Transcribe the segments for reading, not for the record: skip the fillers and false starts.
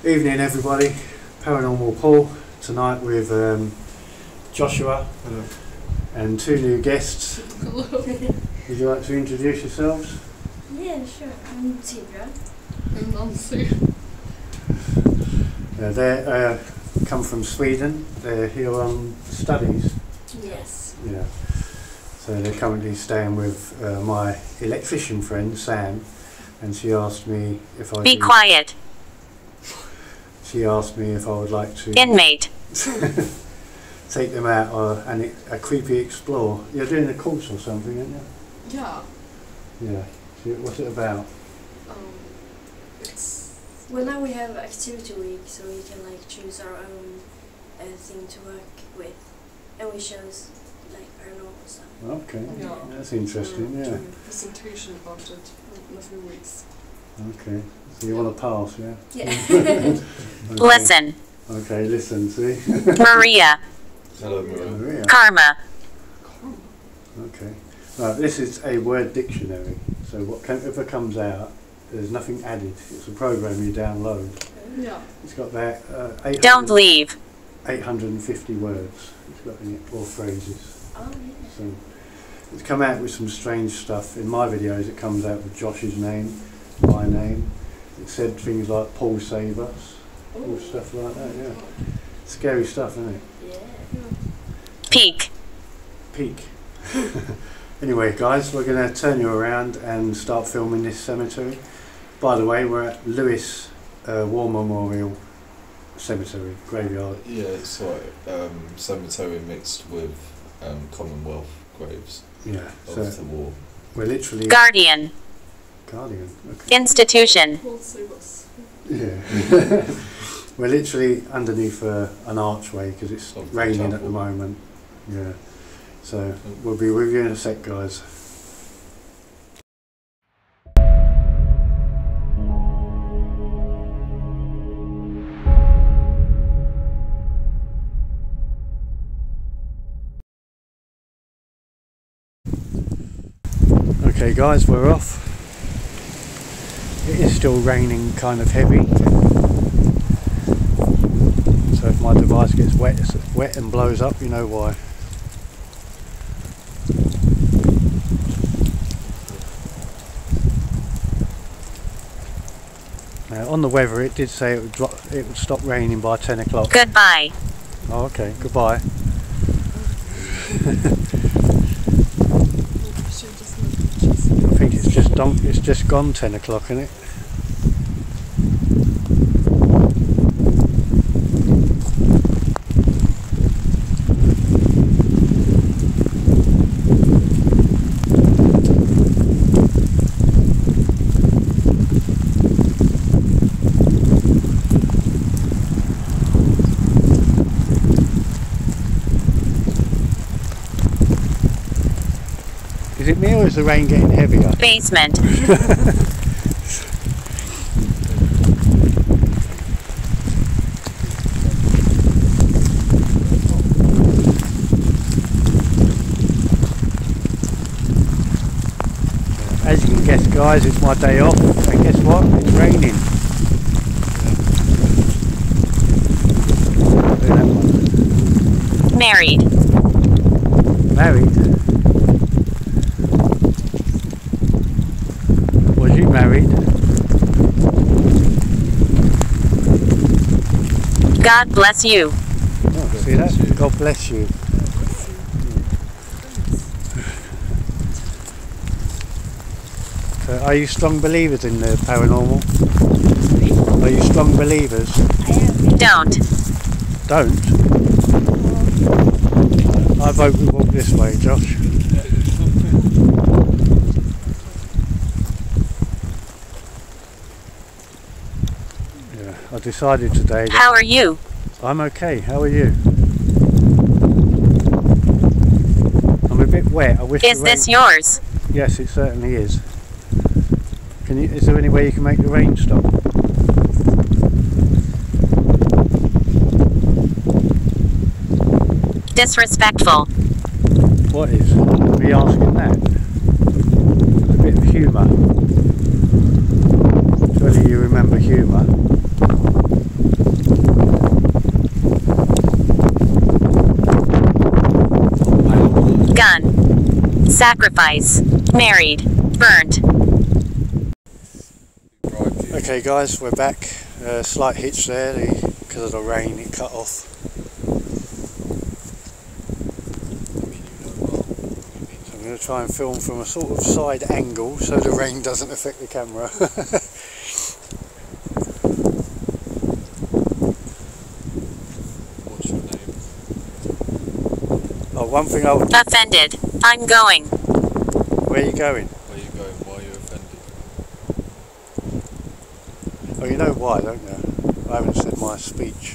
Evening everybody, Paranormal Paul tonight with Joshua. Hello. And two new guests. Hello. Would you like to introduce yourselves? Yeah, sure. I'm Tibra. I'm Nancy. They come from Sweden. They're here on studies. Yes. Yeah. So they're currently staying with my electrician friend Sam, and she asked me if I Be quiet. She asked me if I would like to Inmate. take them out on a creepy explore. You're doing a course or something, aren't you? Yeah. Yeah. So what's it about? It's Well, now we have activity week, so we can like choose our own thing to work with, and we chose like paranormal stuff. Okay, Yeah. that's interesting. Yeah. doing a presentation about it in a few weeks. Okay. So you want to pass, yeah? Yeah. Okay. Listen. Okay, listen. See. Maria. Hello, Maria. Maria. Karma. Okay. Right, this is a word dictionary. So whatever comes out, there's nothing added. It's a program you download. Yeah. It's got about 800, Don't leave. 850 words. It's got in it, or phrases. Oh yeah. So it's come out with some strange stuff. In my videos, it comes out with Josh's name, my name. It said things like "Paul save us," or stuff like that. Yeah, scary stuff, isn't it? Yeah. Peek. Peak. Anyway, guys, we're going to turn you around and start filming this cemetery. By the way, we're at Lewis War Memorial Cemetery graveyard. Yeah, it's like cemetery mixed with Commonwealth graves Yeah, of so the war. we're literally Guardian. Guardian. Okay. Institution. We'll save us. Yeah. We're literally underneath an archway because it's Of the raining at chapel. the moment. Yeah. So we'll be with you in a sec, guys. Okay guys, we're off. It is still raining kind of heavy. So if my device gets wet and blows up, you know why. Now on the weather it did say it would stop raining by 10 o'clock. Goodbye. Oh okay, goodbye. I think it's just gone 10 o'clock, isn't it? Is it me or is the rain getting heavier? Basement. As you can guess guys, it's my day off and guess what? It's raining. Married. Married? Was you married? God bless you. Oh, see that? God bless you. So are you strong believers in the paranormal? Are you strong believers? I am. Don't. Don't? I vote we walk this way, Josh. Yeah, I decided today that How are you? I'm okay. How are you? I'm a bit wet. I wish Is the rain... this yours? Yes, it certainly is. Is there any way you can make the rain stop? Disrespectful. What is? Are we asking that? A bit of humour. Surely you remember humour. Gun. Sacrifice. Married. Burnt. Okay guys, we're back. Slight hitch there, because of the rain it cut off. So I'm going to try and film from a sort of side angle so the rain doesn't affect the camera. What's your name? Oh, one thing I'll... Offended. I'm going. Where are you going? Where are you going? Why are you offended? Oh, you know why, don't you? I haven't said my speech.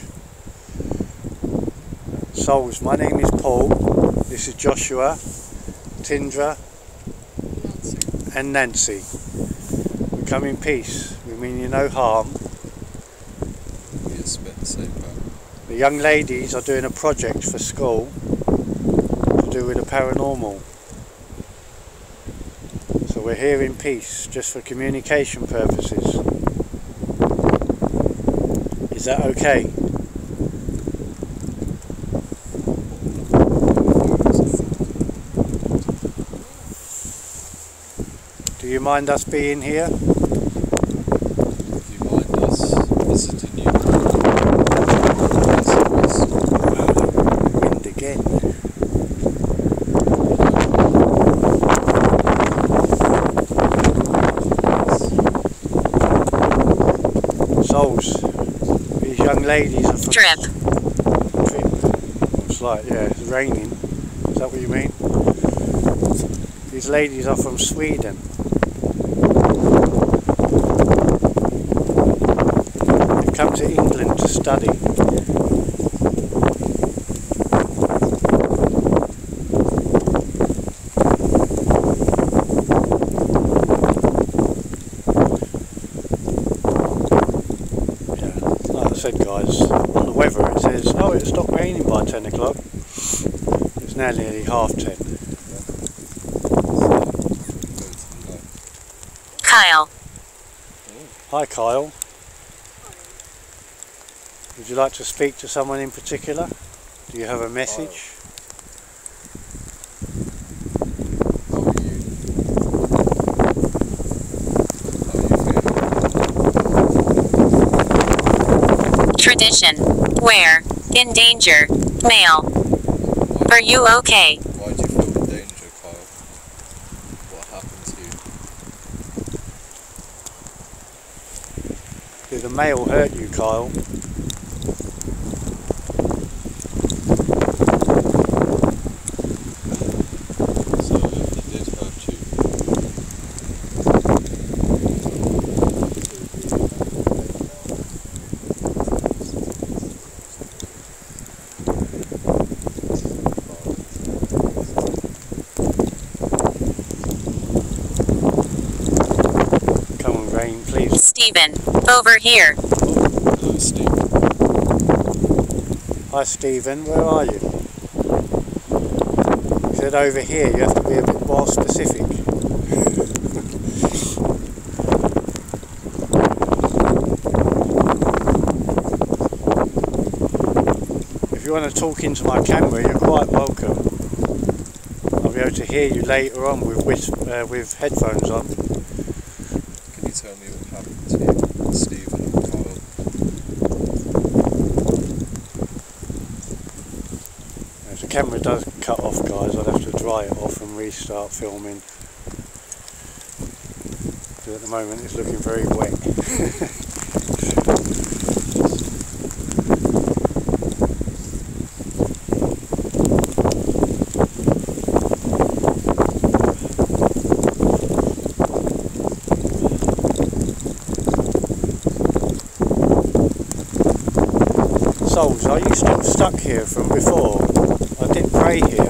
Souls, my name is Paul. This is Joshua, Tindra Nancy. and Nancy. We come in peace. We mean you no harm. We expect the same back. The young ladies are doing a project for school to do with the paranormal. So we're here in peace, just for communication purposes. Is that okay? Do you mind us being here? Do you mind us visiting you? Wind again. Souls, these young ladies are from... Trip. It's like, yeah, it's raining. Is that what you mean? These ladies are from Sweden. They've come to England to study. Like I said guys, on the weather it says, oh, it stopped raining by 10 o'clock. It's now nearly 10:30. Kyle. Hi Kyle. Would you like to speak to someone in particular? Do you have a message? How are you? How are you feeling? Tradition. Where? In danger. Male. Are you okay? Why do you feel in danger, Kyle? What happened to you? Did the mail hurt you, Kyle? So if it did hurt you, Come on, rain, please. Stephen. Over here. hello Steve. Hi, Stephen. Where are you? You said over here. You have to be a bit more specific. If you want to talk into my camera, you're quite welcome. I'll be able to hear you later on with headphones on. Can you tell me what happened to you, Stephen and Kyle? If the camera does cut off, guys, I'll have to dry it off and restart filming. But at the moment it's looking very wet. Souls, are you still stuck here from before? I did pray here.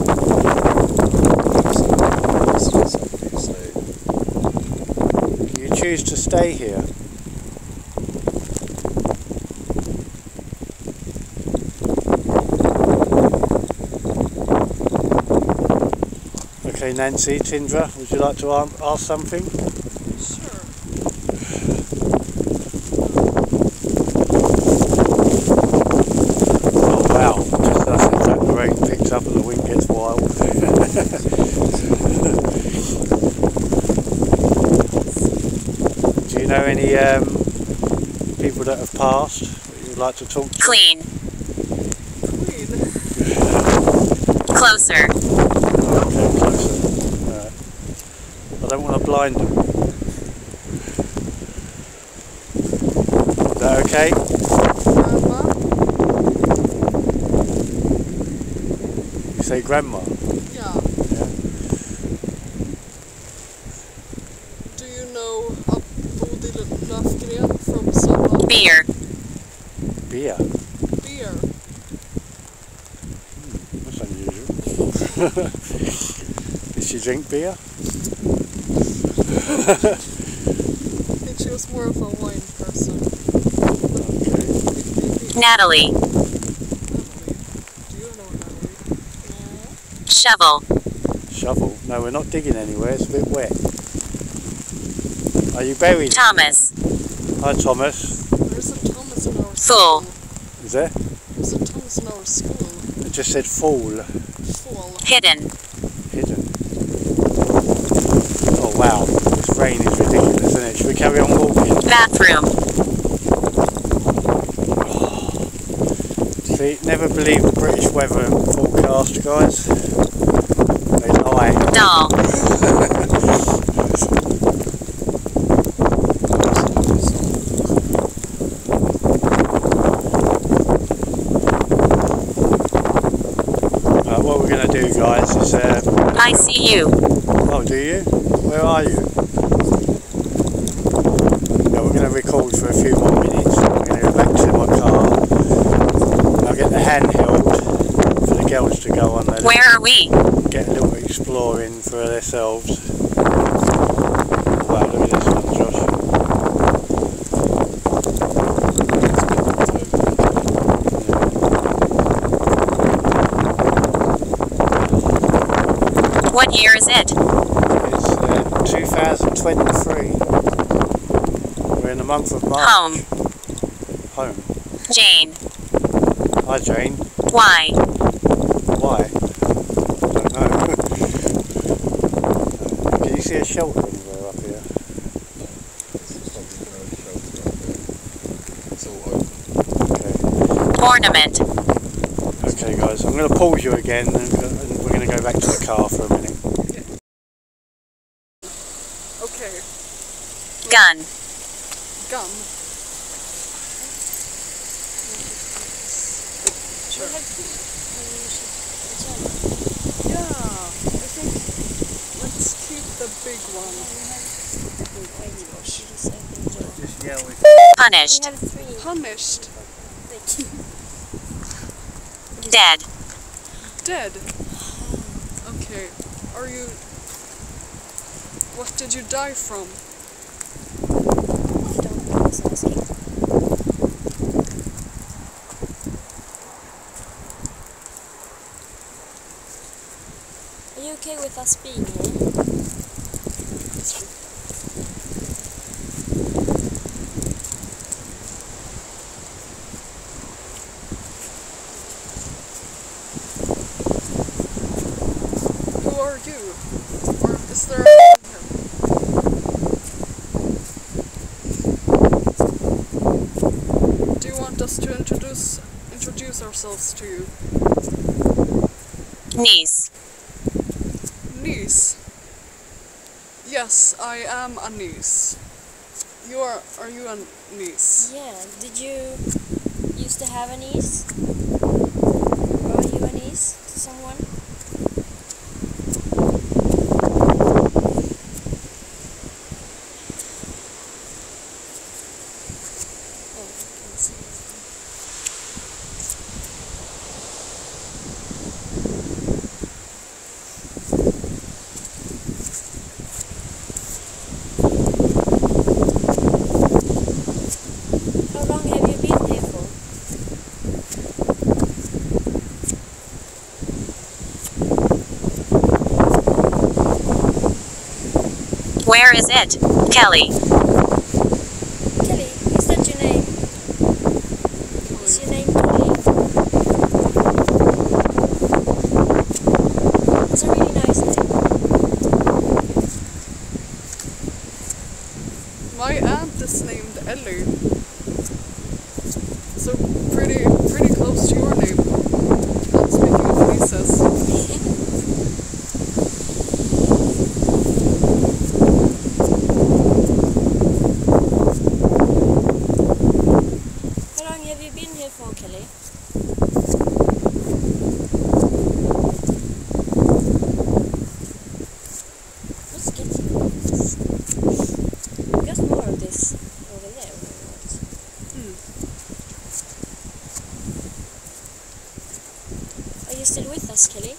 You choose to stay here. Okay, Nancy, Tindra, would you like to ask something? Sure. know any people that have passed that you'd like to talk to? Clean. Queen. Closer. Okay, closer. I don't want to blind them. Is that okay? Grandma. You say grandma? Yeah. Yeah. Do you know Bodil Löfgren from Sörmland? Beer. Beer? Beer. That's unusual. Did she drink beer? I think she was more of a wine person. Okay. Natalie. Natalie. Do you know Natalie? Shovel. Shovel? No, we're not digging anywhere, it's a bit wet. Are you buried? Thomas. Hi Thomas. There's a Thomas in our Fool. school. Is there? There's a Thomas in our school. It just said fall. Fall. Hidden. Hidden. Oh wow, this rain is ridiculous, isn't it? Should we carry on walking? Bathroom. See, never believe the British weather forecast, guys. They lie. Doll. What we're going to do, guys, is... I see you. oh, do you? Where are you? Yeah, we're going to record for a few more minutes. We're going to go back to my car. I'll get the handheld for the girls to go on there. Where are we? Get a little exploring for themselves. Wow, look at this one, Josh. What year is it? It's 2023. We're in the month of March. Home. Home. Jane. Hi Jane. Why? Why? I don't know. Can you see a shelter anywhere up here? It's all open. Okay. Ornament. Okay guys, I'm going to pause you again and we're going to go back to the car for a minute. Okay. Gun. Gun. Sure. Yeah. I think let's keep the big one. Just yell if Punished. Punished. Dead. Dead. Okay. Are you... What did you die from? Are you okay with us being here? Who are you? Or is there Do you want us to introduce ourselves to you? Niece. Niece. Yes, I am a niece. Are you a niece? Yeah, did you used to have a niece? Or are you a niece to someone? Oh, I can see it. How long have you been here for? Where is it? Kelly. Kelly, is that your name? Is your name Kelly? It's a really nice name. My aunt is So pretty close to your name. Speaking of nieces. How long have you been here for, Kelly? Let's get this. We got more of this over there. Are you still with us, Kelly?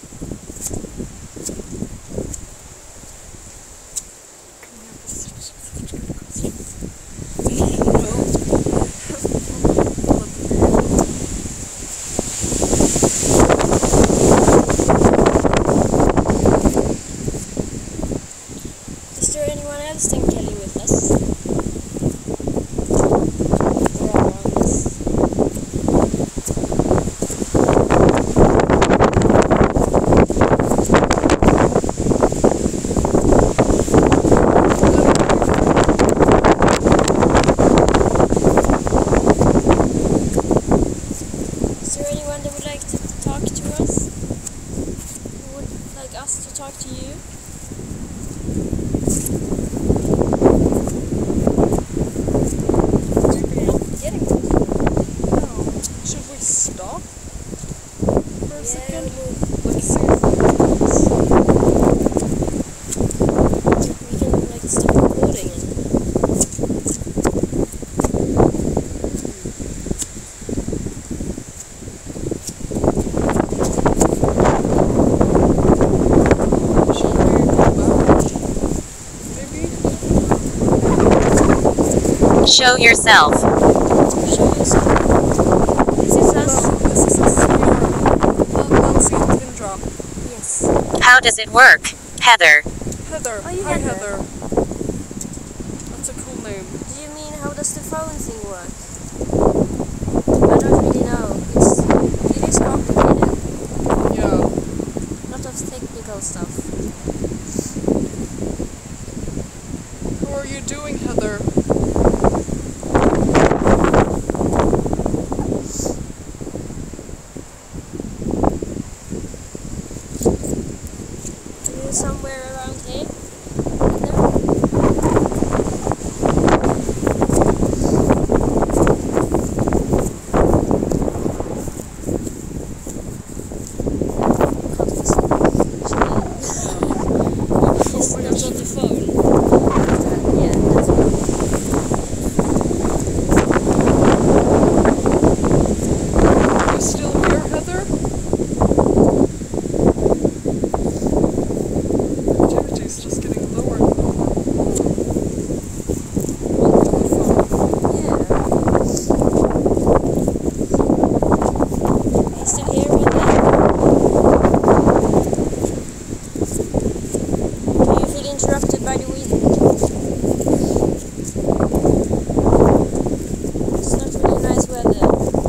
Is there anyone else than Kelly with us? Or around us? Is there anyone that would like to talk to us? Who would like us to talk to you? Getting Should we stop for a second? move. Let's see if it works. We can like stop recording and Should we go back? Maybe? Show yourself. show yourself. Is this us? No, this is us. Nancy and Indra. Yes. How does it work, Heather? Heather. Oh, you Hi, Heather. Heather. That's a cool name. Do you mean how does the phone thing work? I don't really know. It is complicated. Yeah. A lot of technical stuff. How are you doing, Heather? Are you somewhere around here? He's not on the phone. Yeah, that's Are you still here, Heather? Activity's just getting lower and lower. On the phone. yeah. Are you still here with me? Do you feel interrupted by the wind? It's not really nice weather.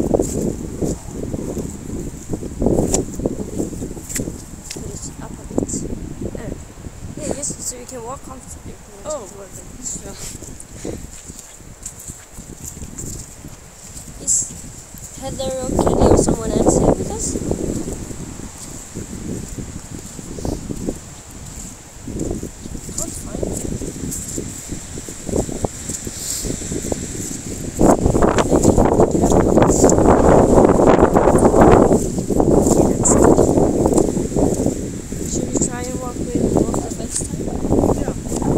Put it up a bit. Yeah, just so you can walk comfortably. Oh. It's working. Yeah. Is Heather or Kelly or someone else here with us? Can't find them. Maybe I can pick it up a bit. Yeah, that's good. Should we try and walk with both the first time? Yeah.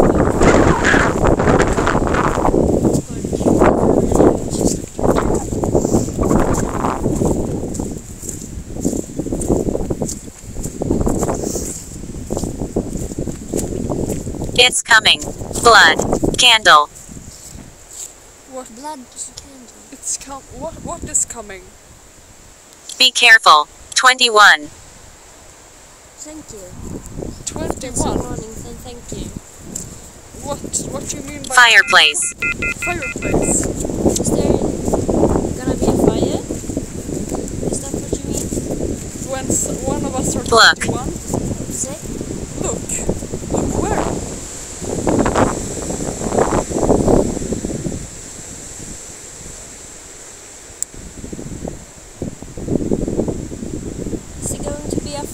It's coming. Blood. Candle. What? Blood candle. It's what is coming? Be careful. 21. Thank you. 21. Warning, then thank you. What do you mean by Fireplace. Fireplace. Is there gonna be a fire? Is that what you mean? When one of us are Look. 21. Say? Look where?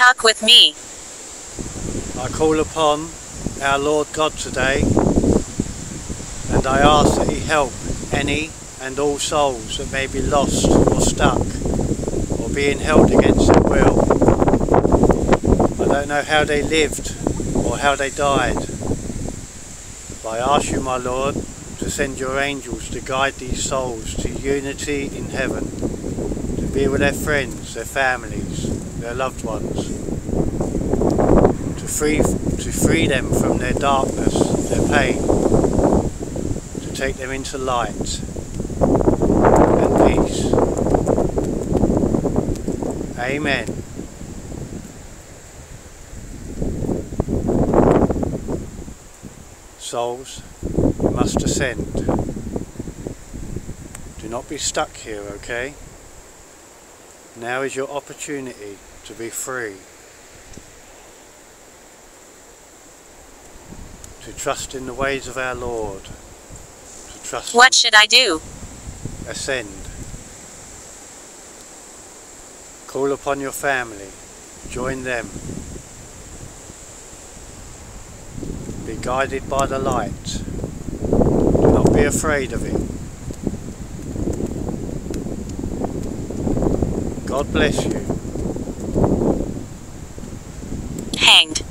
talk with me. I call upon our Lord God today, and I ask that He help any and all souls that may be lost or stuck or being held against their will. I don't know how they lived or how they died, but I ask you, my Lord, to send your angels to guide these souls to unity in heaven, to be with their friends, their families, their loved ones, to free them from their darkness, their pain, to take them into light and peace. Amen. Souls, you must ascend. Do not be stuck here, okay? Now is your opportunity to be free. To trust in the ways of our Lord. To trust What should I do? Ascend. Call upon your family. Join them. Be guided by the light. Do not be afraid of it. God bless you. Hanged.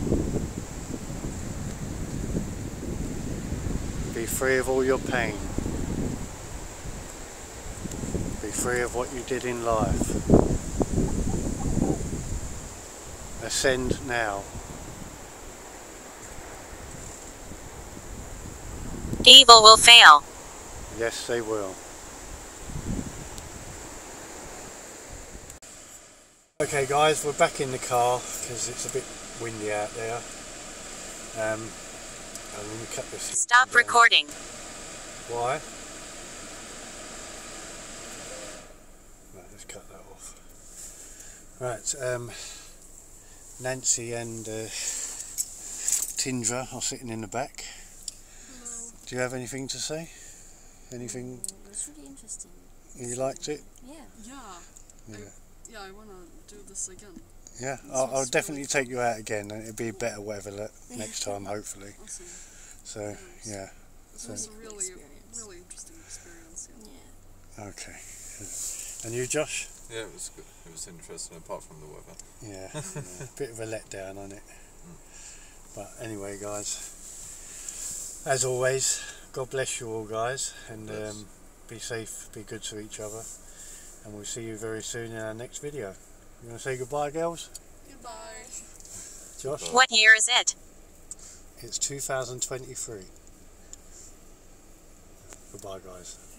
Be free of all your pain. Be free of what you did in life. Ascend now. Evil will fail. Yes, they will. Okay guys, we're back in the car because it's a bit windy out there. I'm going to cut this. Stop down. recording. Why? Right, let's cut that off. Right, Nancy and Tindra are sitting in the back. Hello. Do you have anything to say? Anything? It's really interesting. You liked it? Yeah. Yeah. Yeah, I wanna do this again. Yeah, This I'll was definitely really take you out again, and it'll be better weather next time, hopefully. Awesome. So, yeah. It So, was a really, Experience. really interesting experience. Yeah. Yeah. okay. And you, Josh? Yeah, it was good. It was interesting, apart from the weather. Yeah, yeah, bit of a letdown on it. But anyway, guys, as always, God bless you all, guys, and Bless. be safe, be good to each other, and we'll see you very soon in our next video. You want to say goodbye, girls? Goodbye. Josh? Goodbye. What year is it? It's 2023. Goodbye, guys.